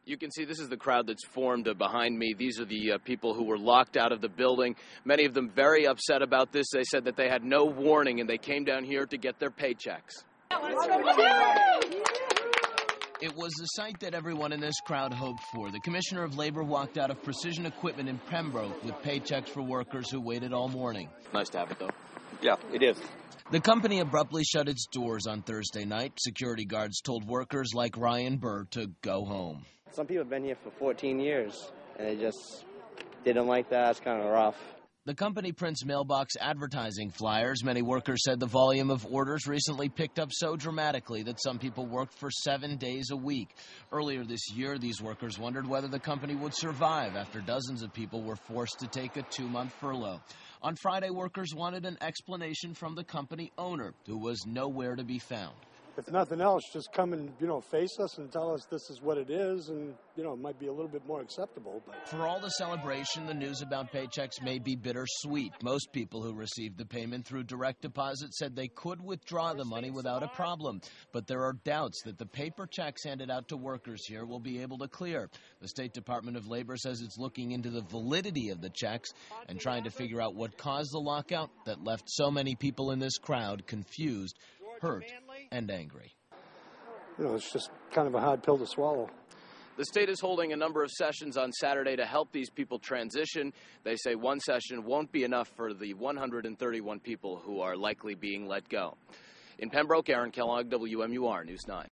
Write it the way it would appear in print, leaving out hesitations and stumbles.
You can see this is the crowd that's formed behind me. These are the people who were locked out of the building. Many of them very upset about this. They said that they had no warning and they came down here to get their paychecks. It was the sight that everyone in this crowd hoped for. The Commissioner of Labor walked out of Precision Equipment in Pembroke with paychecks for workers who waited all morning. Nice to have it, though. Yeah, it is. The company abruptly shut its doors on Thursday night. Security guards told workers like Ryan Burr to go home. Some people have been here for 14 years, and they just didn't like that. It's kind of rough. The company prints mailbox advertising flyers. Many workers said the volume of orders recently picked up so dramatically that some people worked for 7 days a week. Earlier this year, these workers wondered whether the company would survive after dozens of people were forced to take a 2-month furlough. On Friday, workers wanted an explanation from the company owner, who was nowhere to be found. If nothing else, just come and, face us and tell us this is what it is, and, it might be a little bit more acceptable. But for all the celebration, the news about paychecks may be bittersweet. Most people who received the payment through direct deposit said they could withdraw the money without a problem. But there are doubts that the paper checks handed out to workers here will be able to clear. The State Department of Labor says it's looking into the validity of the checks and trying to figure out what caused the lockout that left so many people in this crowd confused, hurt, and angry. It's just kind of a hard pill to swallow. The state is holding a number of sessions on Saturday to help these people transition. They say one session won't be enough for the 131 people who are likely being let go. In Pembroke, Aaron Kellogg, WMUR News 9.